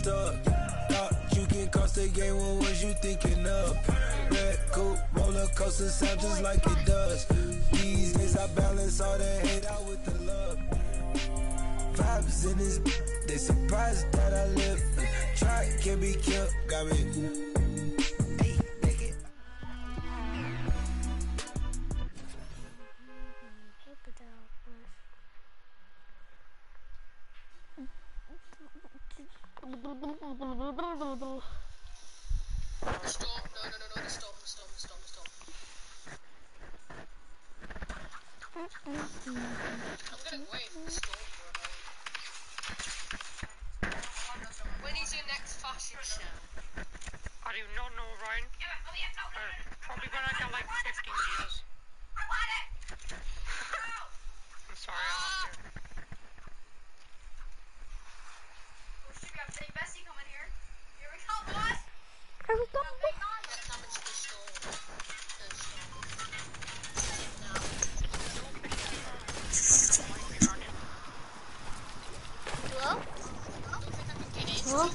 stuck. Thought you can cross the game, what was you thinking of? Red coupe, roller coaster sound just like it does. These days I balance all the hate out with the love. Vibes in this, they surprised that I live. Try can't be killed, got me. Hey, make it. The storm, no, the storm. I'm gonna wait for the storm for a moment. When is your next fashion show? I do not know, Ryan. Probably when I get like 15 years. I'm sorry, I'm not here. Oh shit, we have Big Bessie coming here. Here we come, boys! Here we go. Let's damage the storm. Hello? Huh?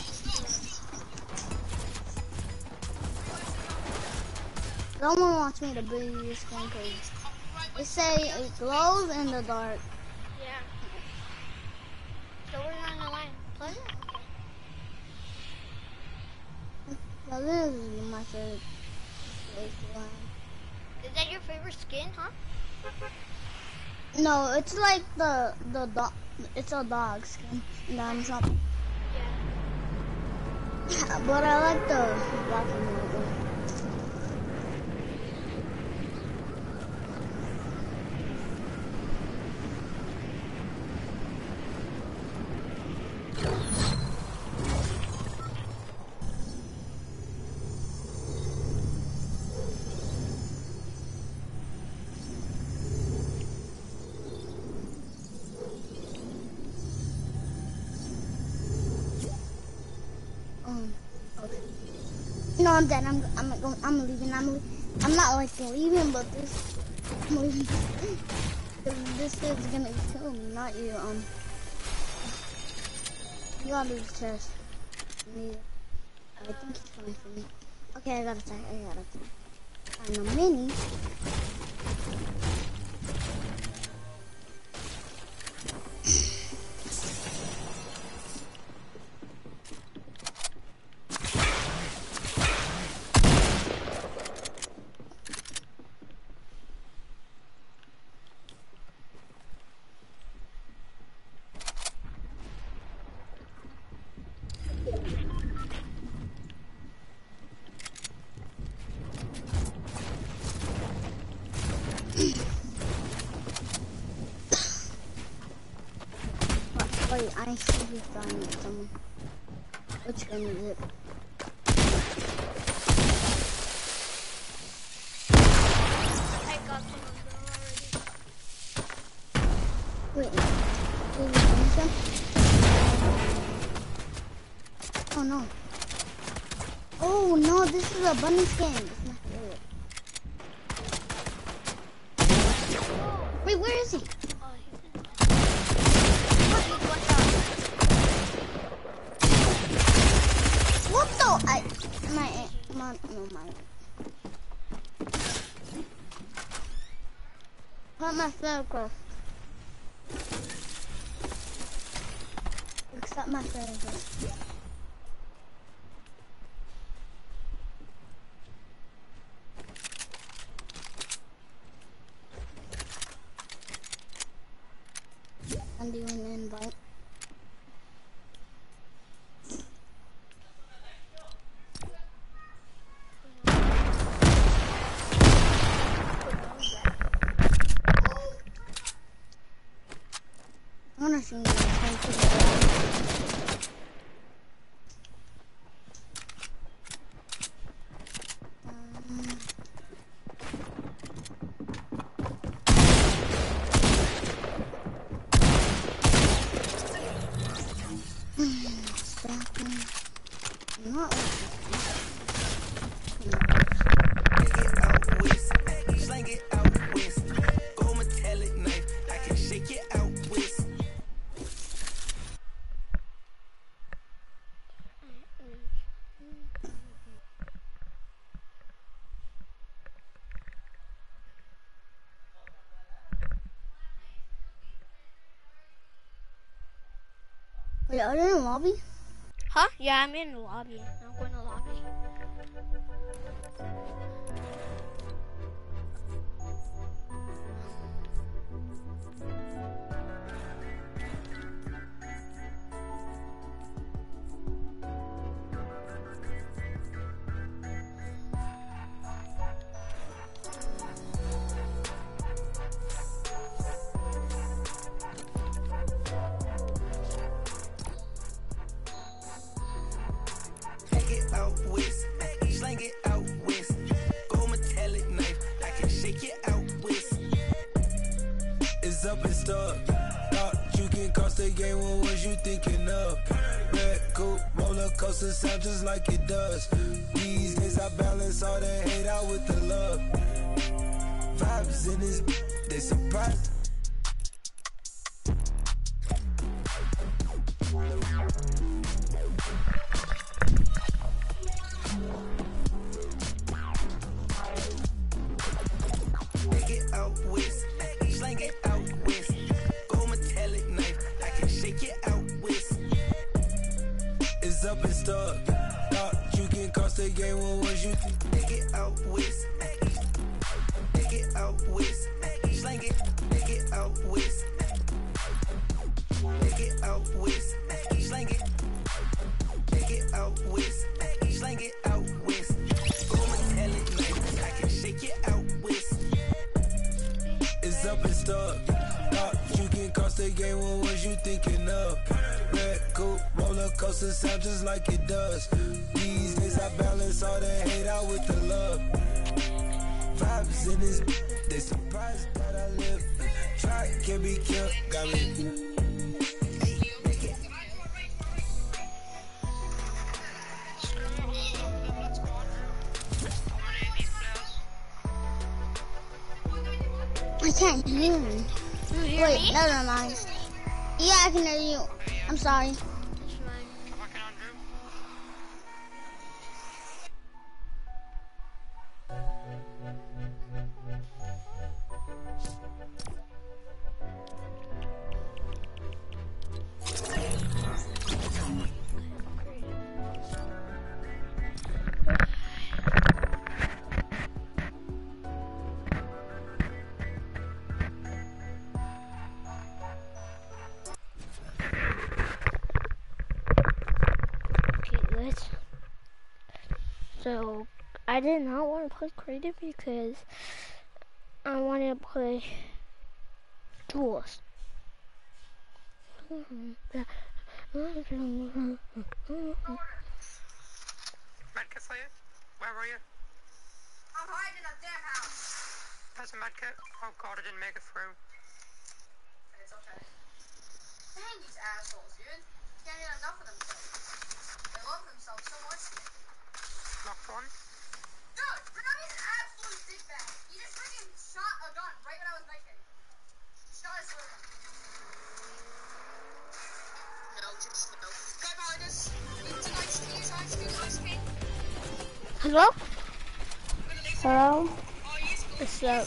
Someone wants me to bring this thing because they say it glows in the dark. Yeah. So we're on the line. Play it? Now this is my favorite place to land. Is that your favorite skin, huh? No, it's like the dog. It's a dog skin, and I'm something. Yeah. But I like the black and white one. Okay. No, I'm dead. I'm leaving. I'm not like leaving, but this is gonna kill me, not you. You gotta do the chest. I think he's coming for me. Okay, I gotta find a mini. Wait, I see you found someone. Which gun is it? I got someone already. Wait, did you finish him? Oh no. Oh no, this is a bunny skin. It's my favorite. Wait, where is he? What the? My. Not my favorite. Except my favorite. And you an invite. I wanna see Wait, are you in the lobby? Huh? Yeah, I'm in the lobby. I'm going to the lobby. Take it out west, slang it out west. Gold metallic knife, I can shake it out west. It's up and stuck. Thought you can cost the game, what was you thinking of? Red coupe, roller coaster sound just like it does. These days I balance all the hate out with the love. Vibes in this, they surprise. Take it out west, slang it out west. Gold metallic knife, I can shake it out west. It's up and stuck. Thought you can cost the game, what was you think? Take it out west, take it out west. Slang it, take it out west. Take it out west, slang it. Take it out west, slang it out west. Gold metallic knife, I can shake it out west. It's up and stuck. Thought you can cost the game, what was you thinking of? Red coupe, roller coaster sound just like it does. These days I balance all the hate out with the love. Vibes in this, they surprised that I live. Try can't be killed, got me. I can't hear you. Wait, never mind. Yeah, I can hear you. I'm sorry. It's fine. Fucking Andrew. Okay, let's. So, I did not want to play creative because I wanted to play duels. Medkit for you? Where were you? I'm hiding in a damn house. There's a medkit. Oh god, I didn't make it through. It's okay. Dang these assholes, dude. Can't get enough of themselves. They love themselves so much. Knocked one. Dude, Renani's an absolute dickbag. He just freaking shot a gun right when I was making. He shot his weapon. No, just no. Go behind us. Into HP. Hello? Hello? What's up?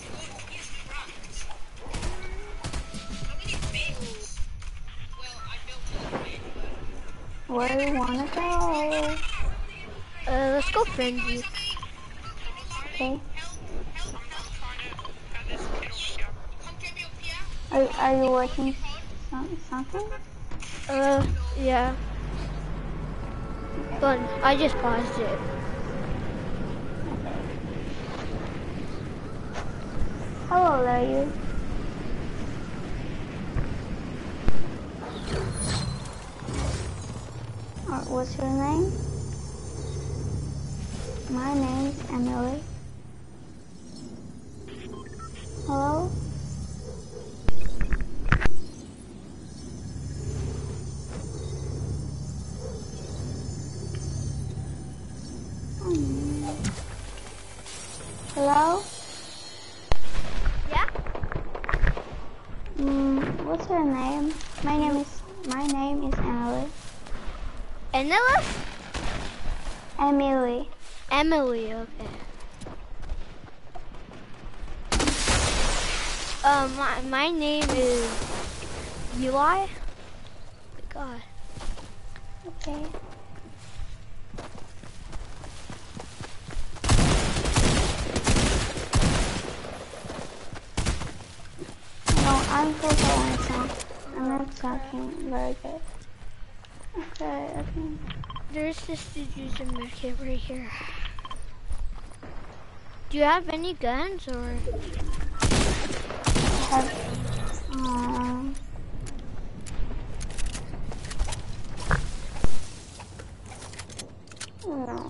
Where do you wanna go? Let's go frenzy. Okay. I'm trying to get this kid over here. Are you watching something? Yeah. But I just paused it. How old are you? What's your name? My name's Emily. Hello? Hello? Yeah? What's your name? My name is Emily. Anila? Emily. Emily, okay. My name is Eli. God. Okay. No, I'm so sorry now. I'm not talking very good. Okay, okay. There's this dude's in medkit right here. Do you have any guns or? I have, no.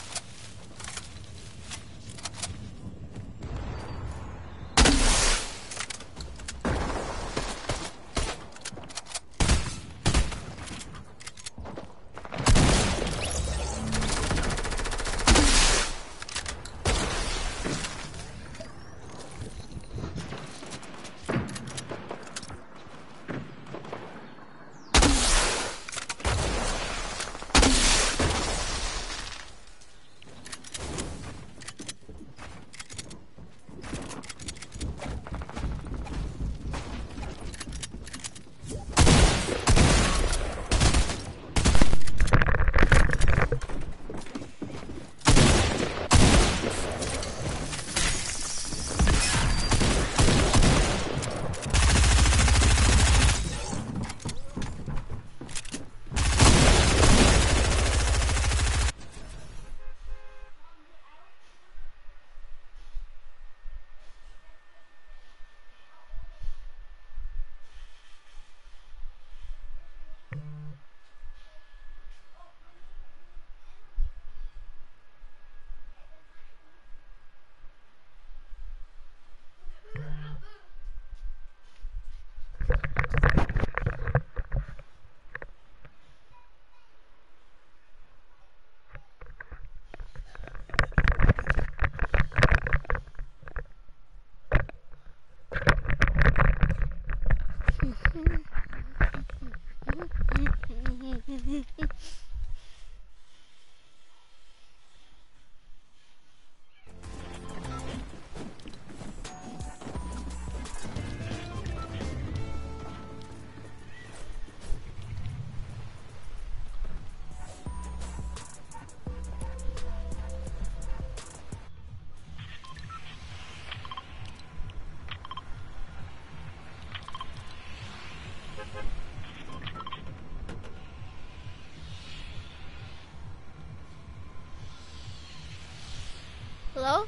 Hello?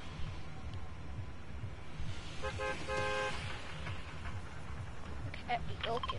Okay.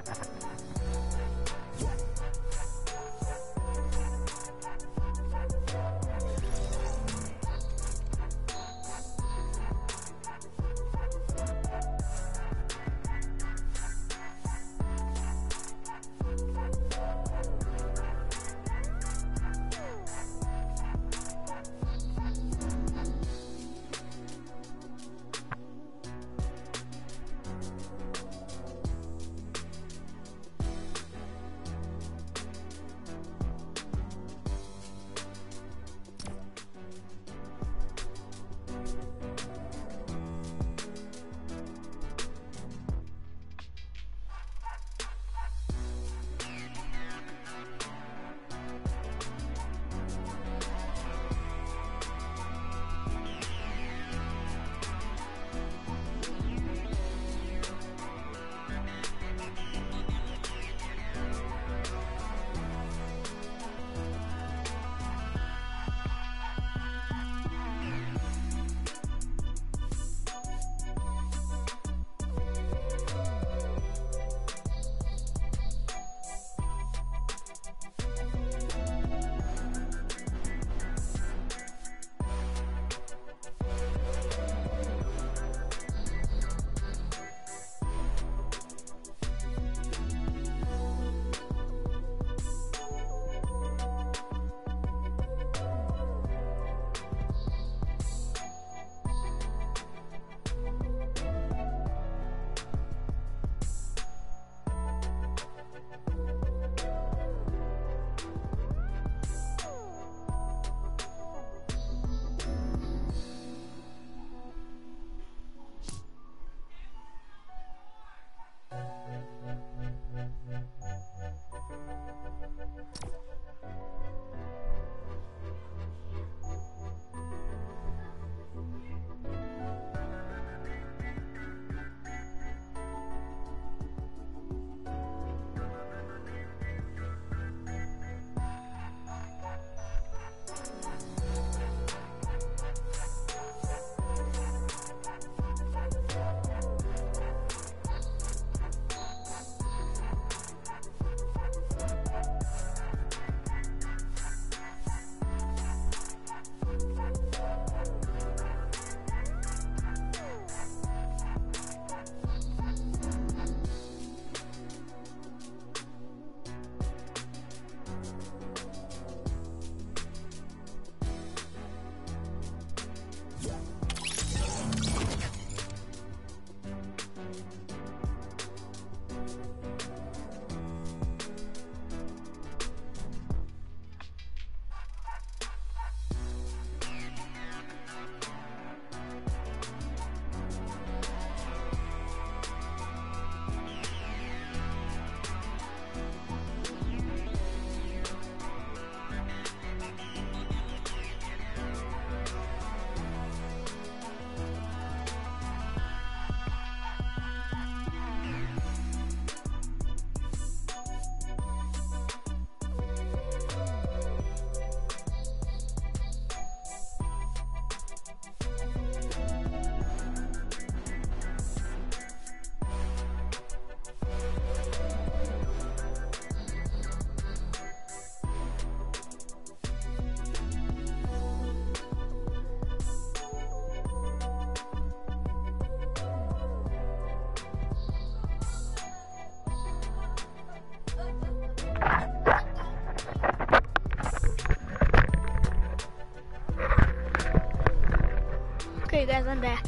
Okay, guys, I'm back.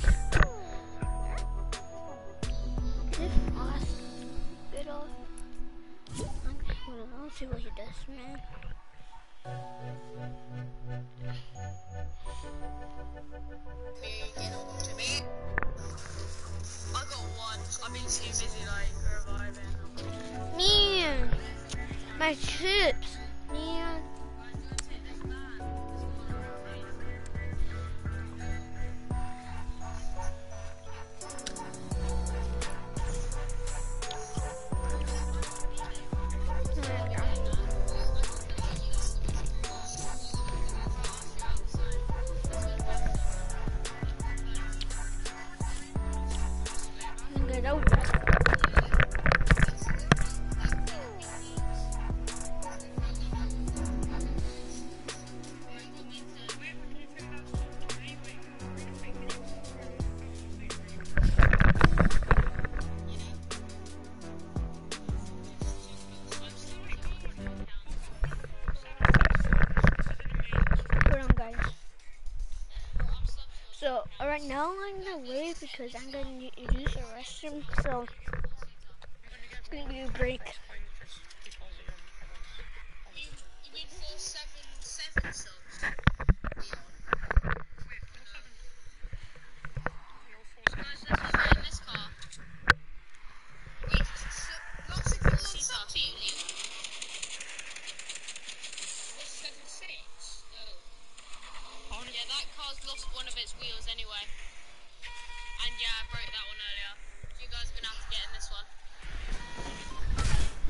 This hospital. Let's see what he does, man. I got one. I've been too busy like reviving. Man, my chips, man. Right now I'm gonna leave because I'm gonna use the restroom, so it's gonna be a break. You mean 477 subs? Guys, let's just get in this car. Wait, lots of people on top to you, Leon. 476? Oh. Yeah, that car's lost one of its wheels anyway. And yeah, I broke that one earlier. So you guys are gonna have to get in this one.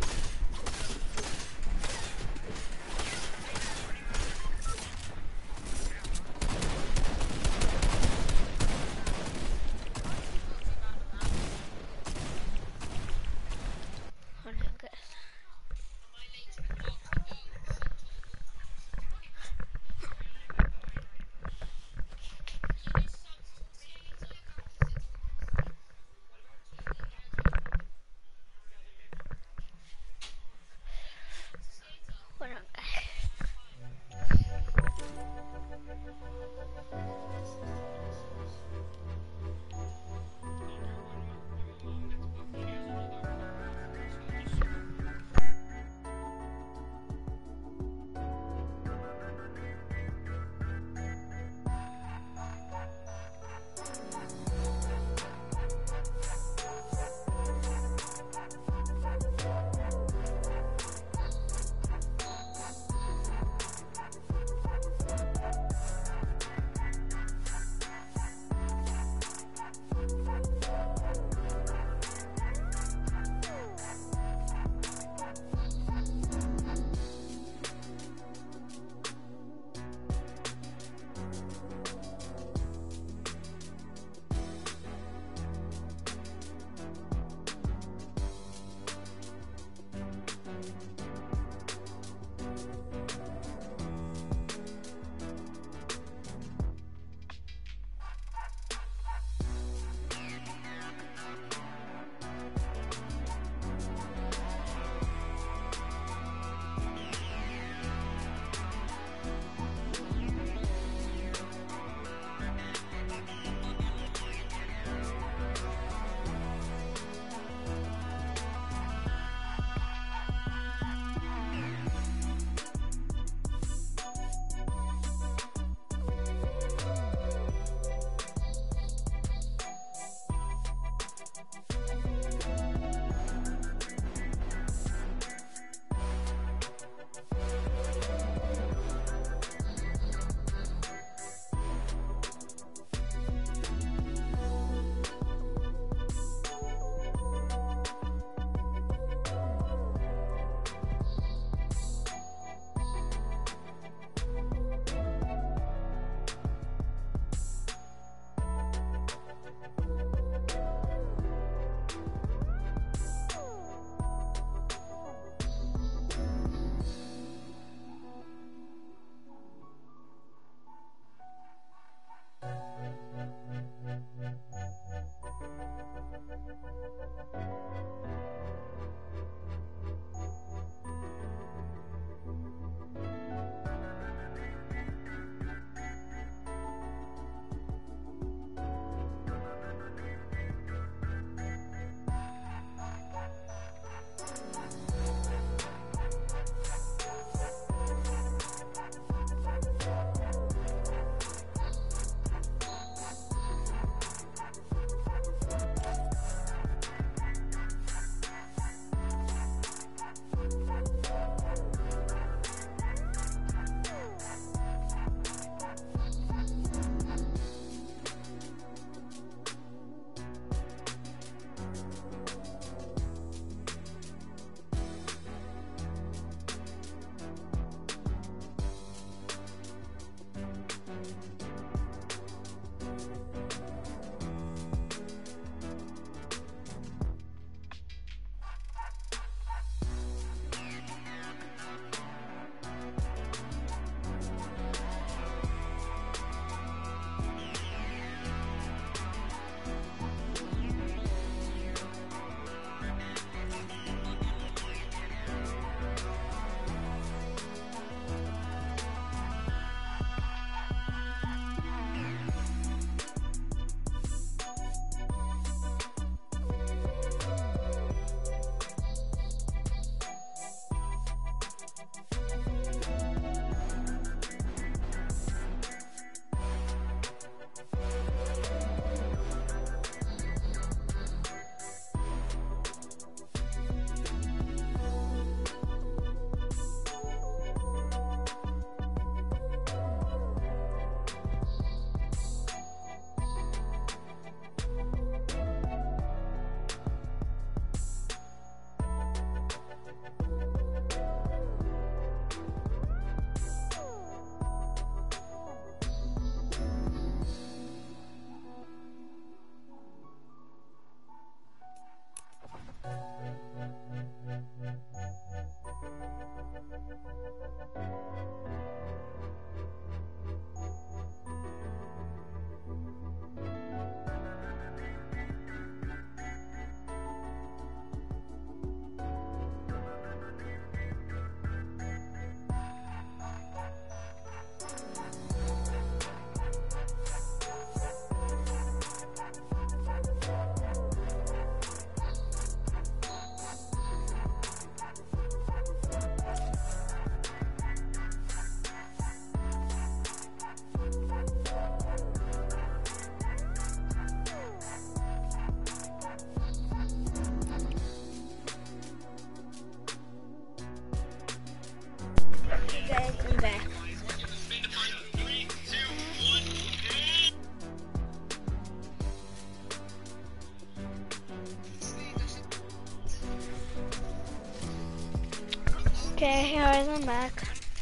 Okay, guys, I'm back.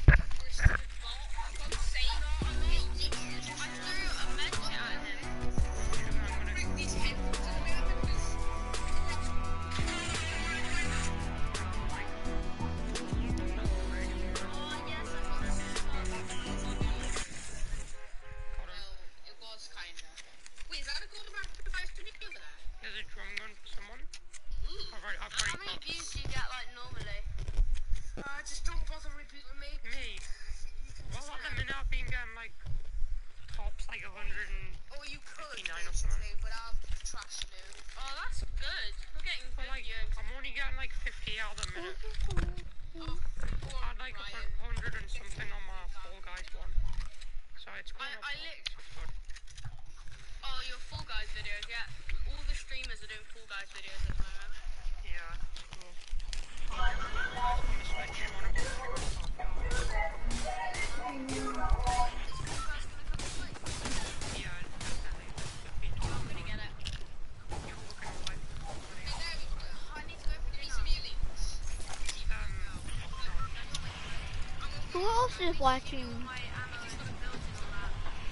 There's a drum gun for someone. I've How already many got views do you get like normally? Just don't bother repeating me. me. Well, at the minute I've been getting like tops like 100 and Or you could 59 or something. basically, but I'll trash you. Oh, that's good. We're getting But good like, views. I'm only getting like 50 out at the minute. Oh, I had like 100 and something on my Fall Guys one. So it's going up. It's good. Oh, your Fall Guys videos, yeah. All the streamers are doing Fall Guys videos at the moment. Yeah, it's cool. On the Switch, you want to go like on top, yeah. Is Fall Guys gonna come to play? Yeah, definitely. They've been I'm talking gonna get it. you're looking away. Okay, there we go. I need to go for dinner. Who else is watching? My ammo is built in on that.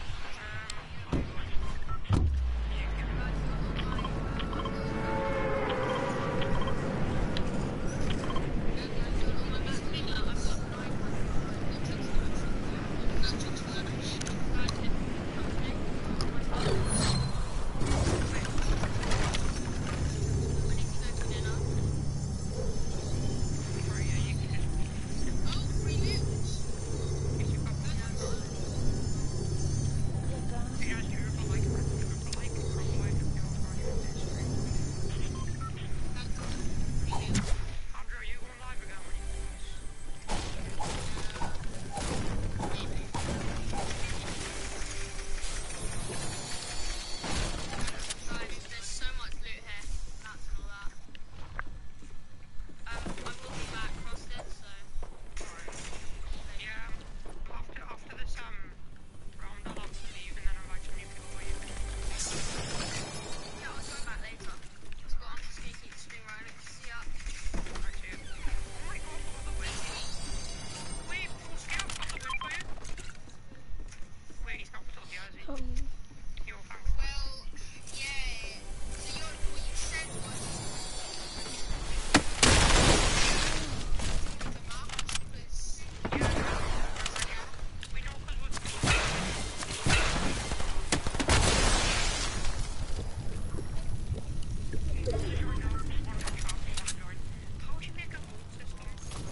There's so much loot here. Mats and all that. I will be back frosted, so. Yeah, after this round I'll have to leave and then I'll actually need to go away. Yeah, I'll join back later. Let's go. I'm just gonna keep the stream rolling. See ya. Right here. Oh my god, what the win? Wait, full scale, got the win for you. Wait, he's not still here, is he? Yo, thanks. Well, yeah. So what you said was the map was We know because how do you make a vote system?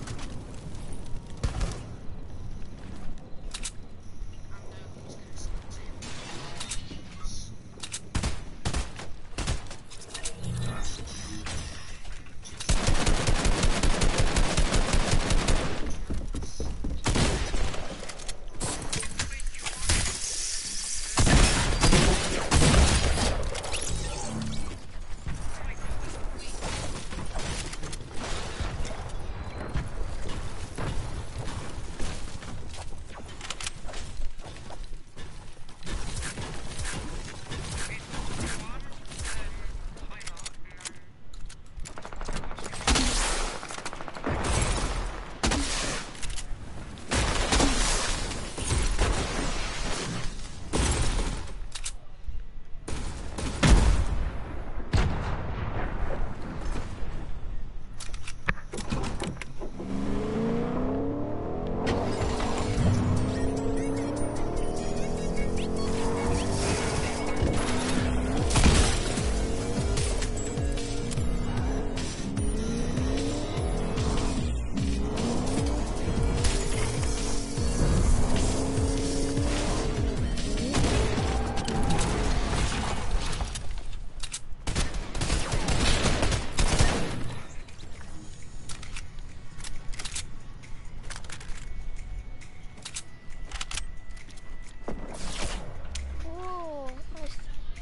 Oh, nice.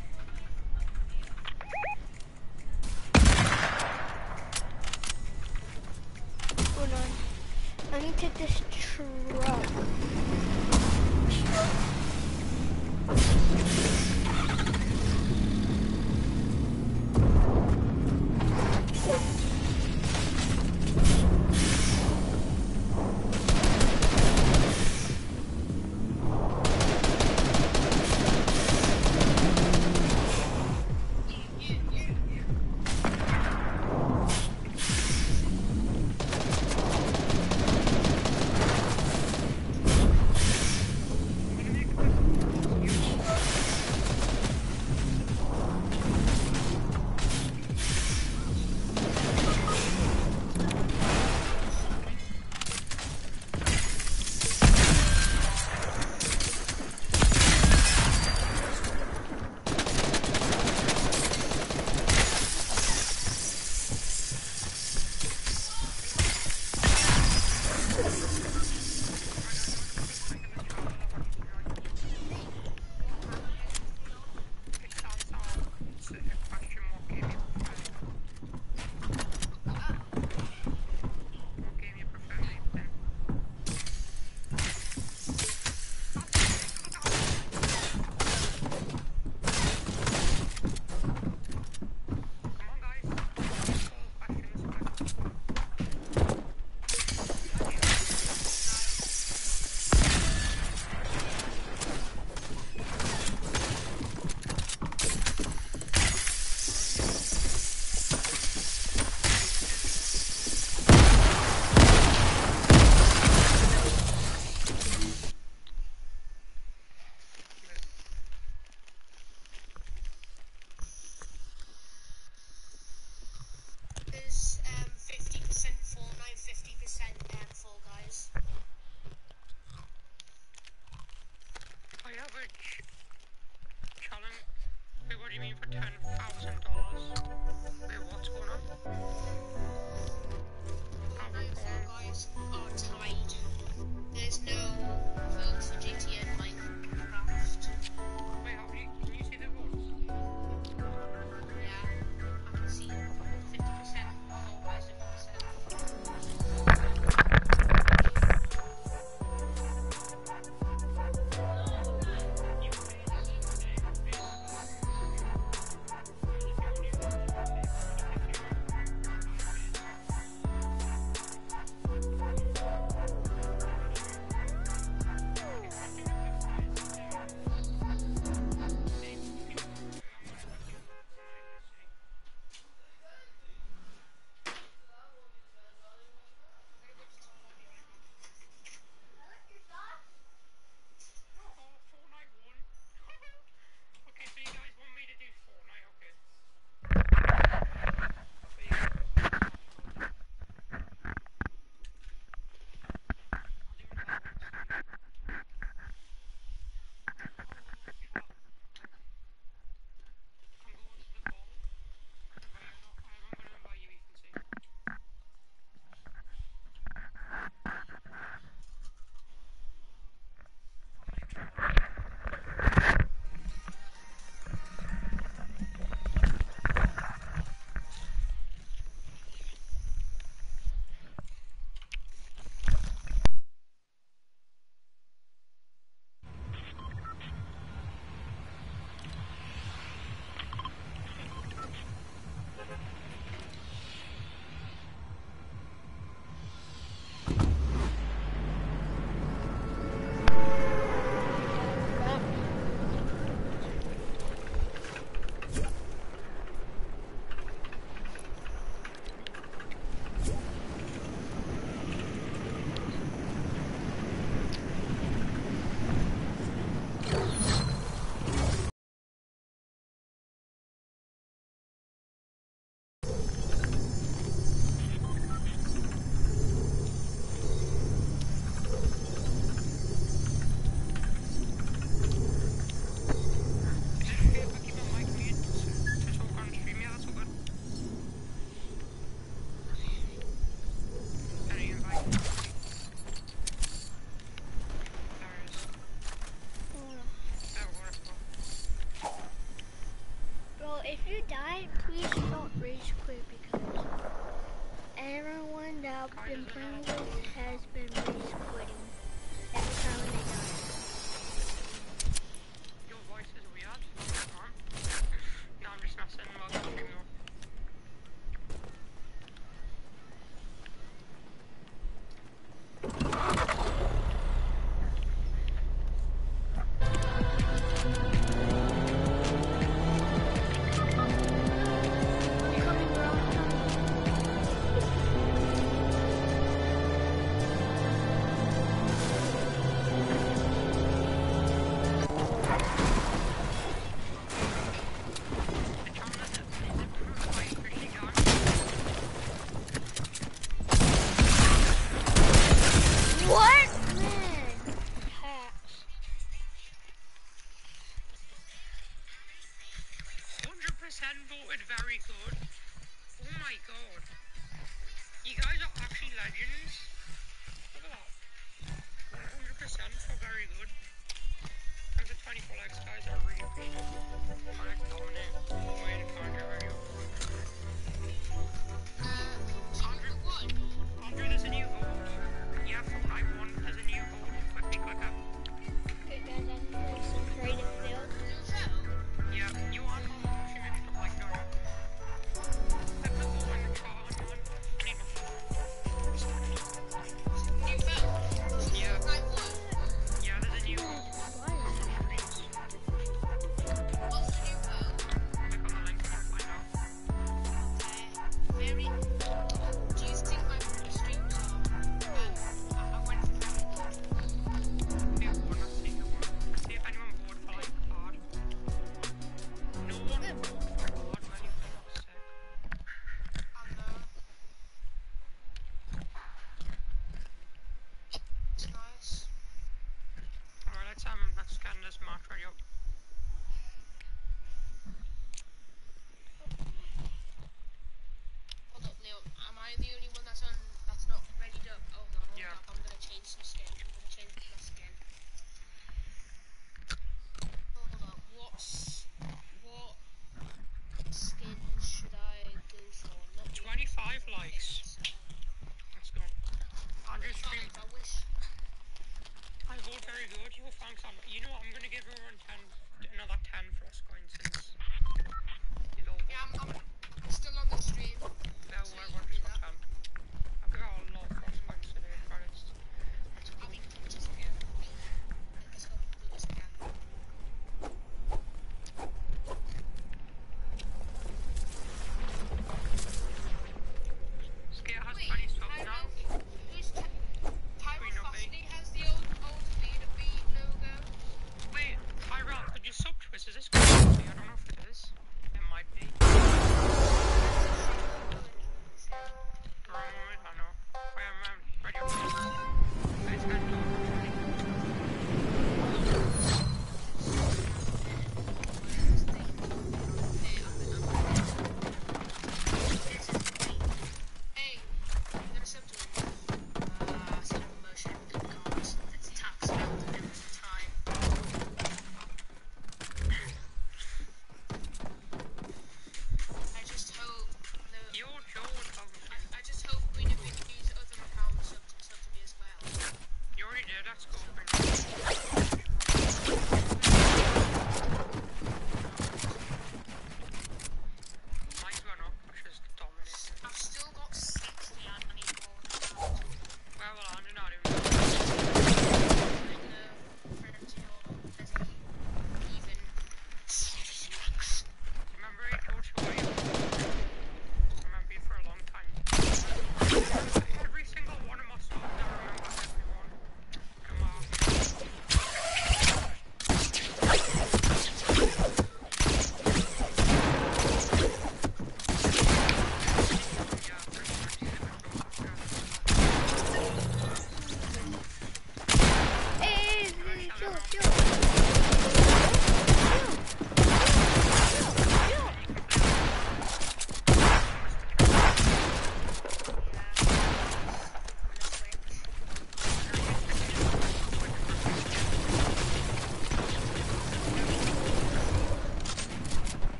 Hold on. I need to take this truck. died, please don't rage quit because everyone that I've been playing with has been rage quitting every time they die. Your voice is weird. Huh? No, I'm just messing. Welcome to more.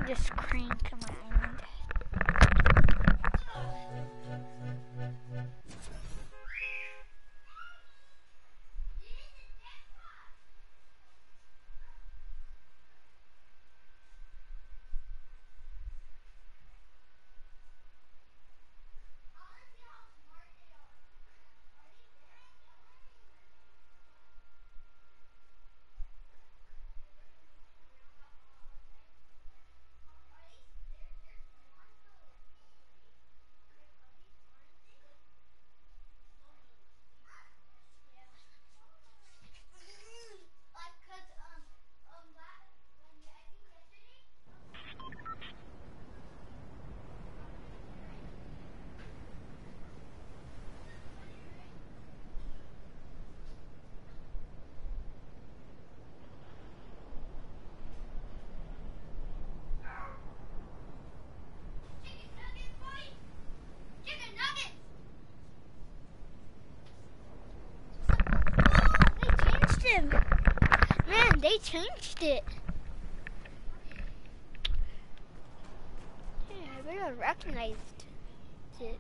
just crank my end. Man, they changed it. Yeah, I really recognized it.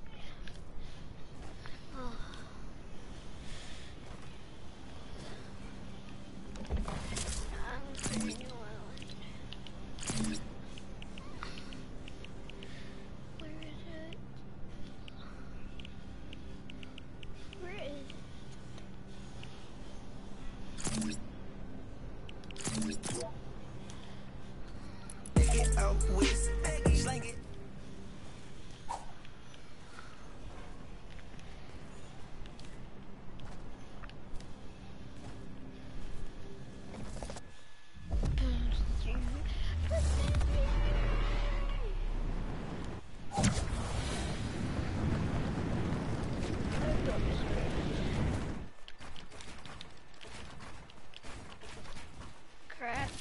Oh. I'm pretty new island. Where is it? Where is it? Out west, slang it. Crap.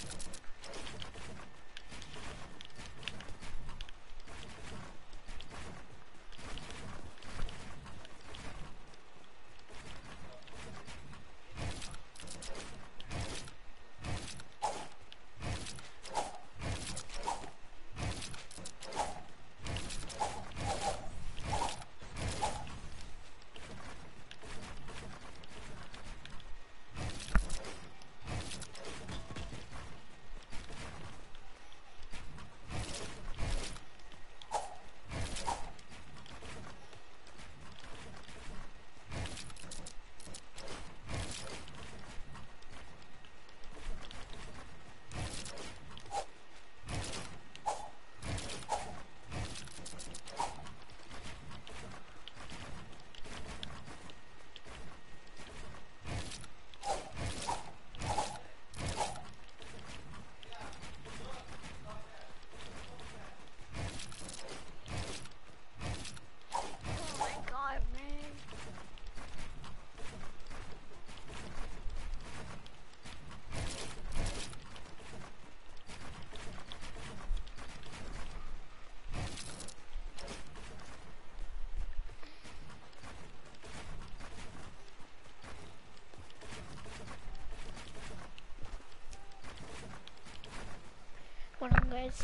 Hold on, guys.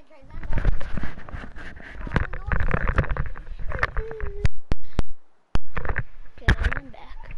Okay, I'm back.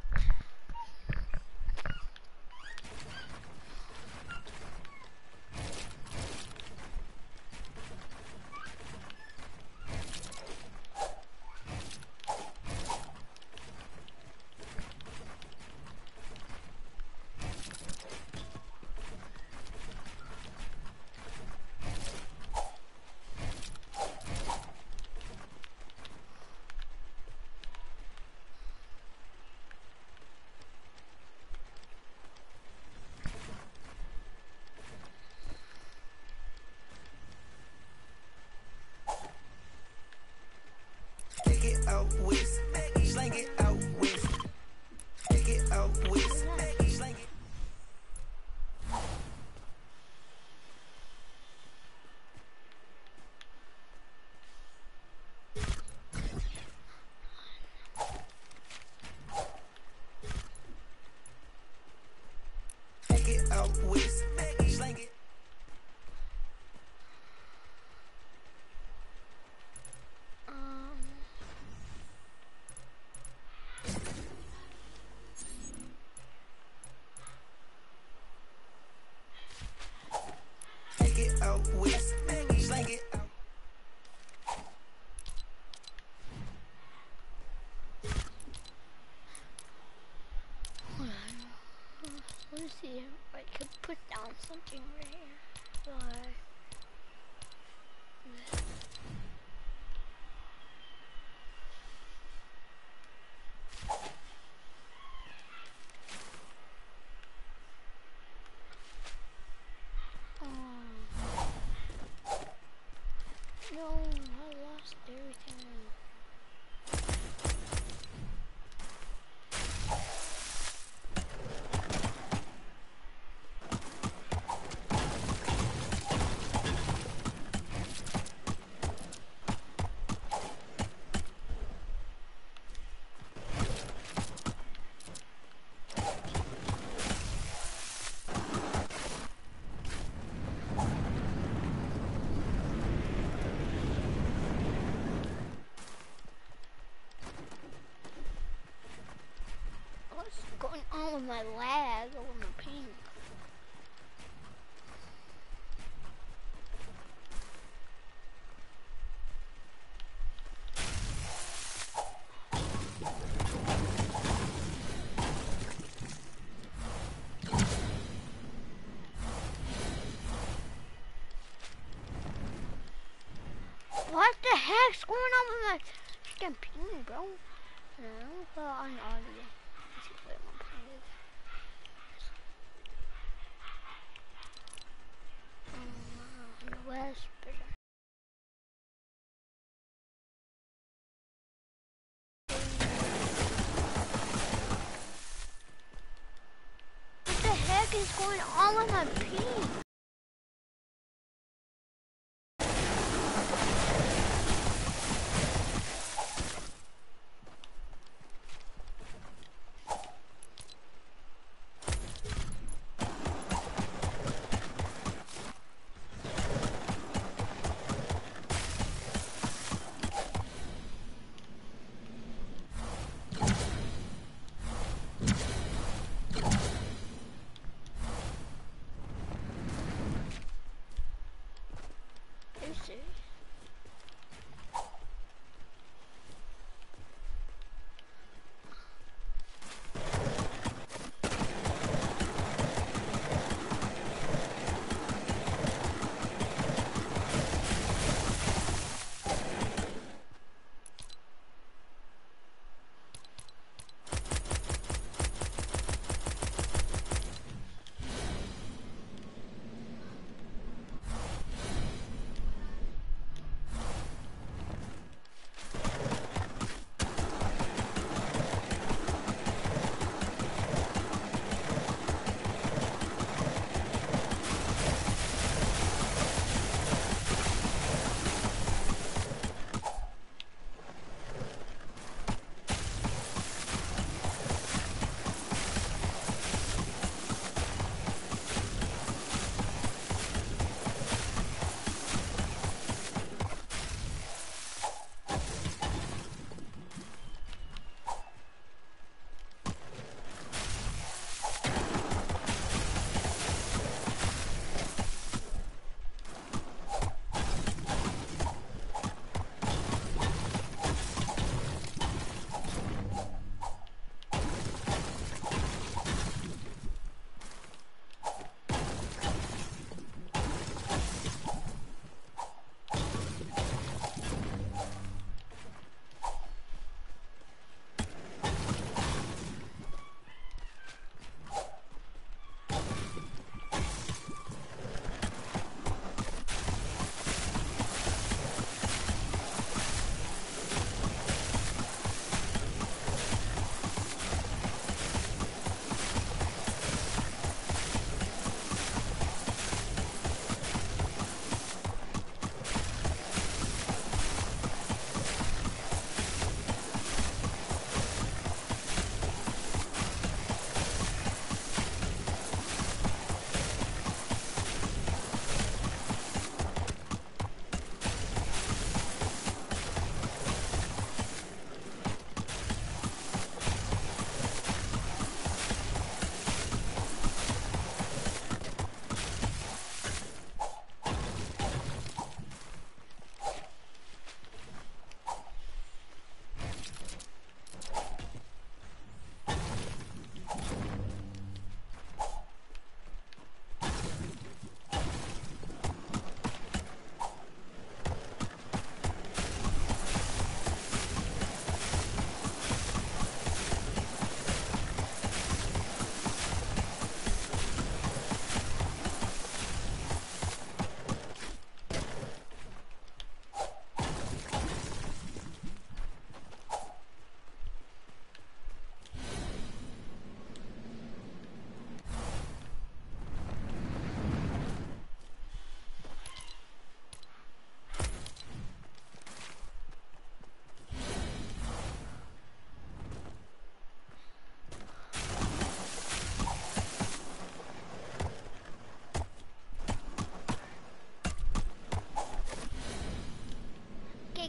Take it out west, slang it out west. Take it out west, slang it. Take it out west, slang it. Take it out west, slang it out. Let me see if I could put down something right here. Like this. No, I lost everything. What's going on with my lag or my ping? What the heck's going on with my freaking ping, bro? No, put on audio. Let's see what my ping is. Whisper. What the heck is going on with my ping? Are you serious?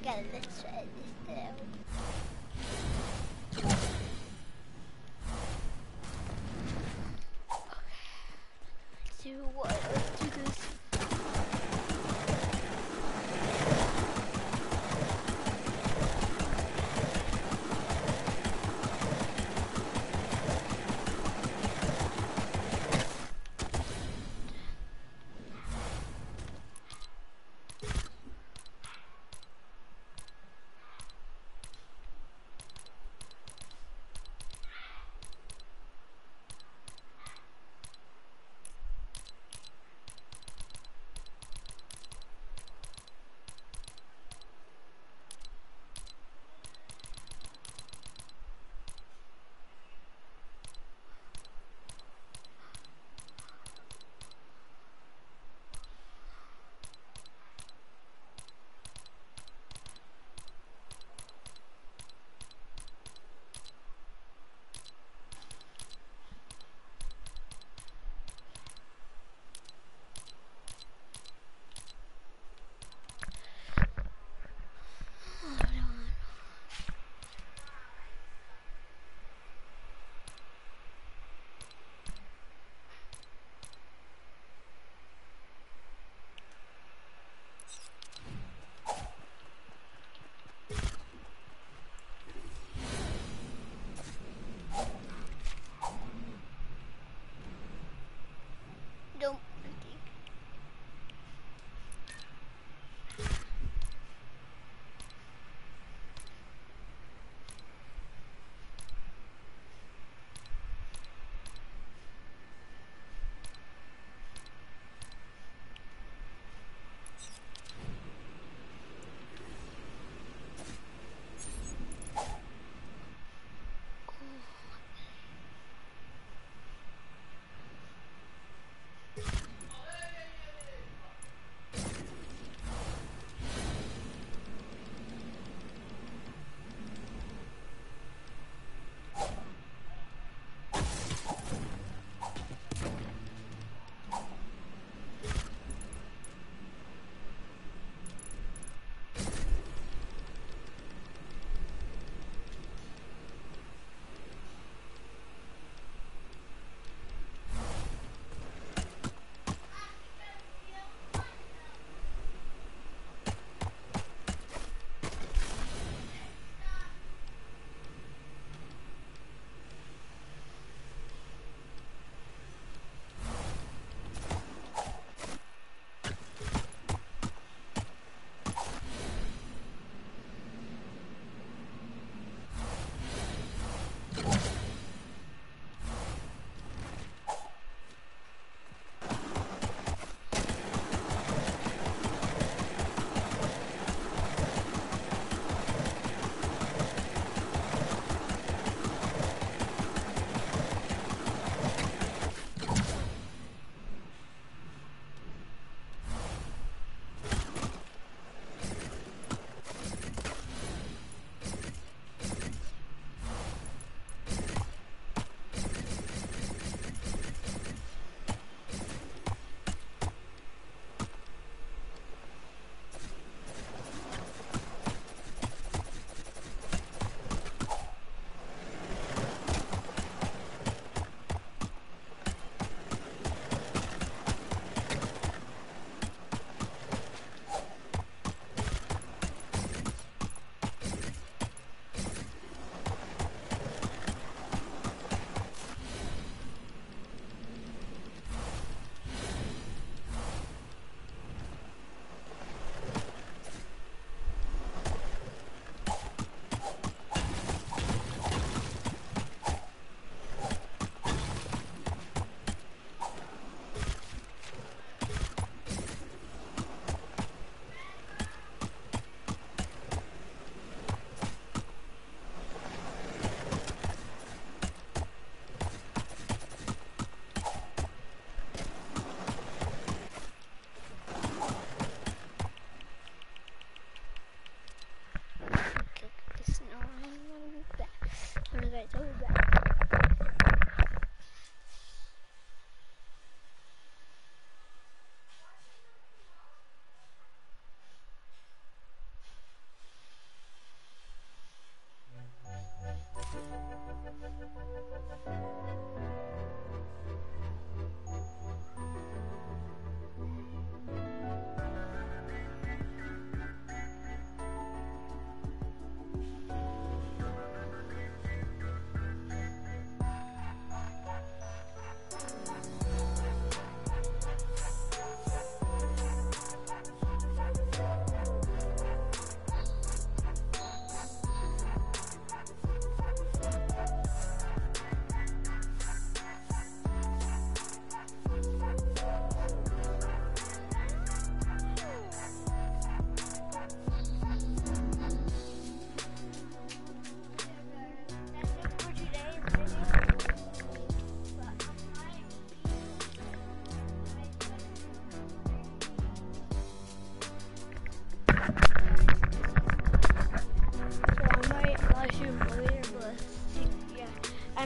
got this try this down. Let's do what? Let's do this.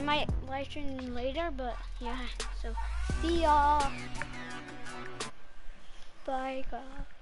might live stream later, but yeah. So see y'all. Bye, guys.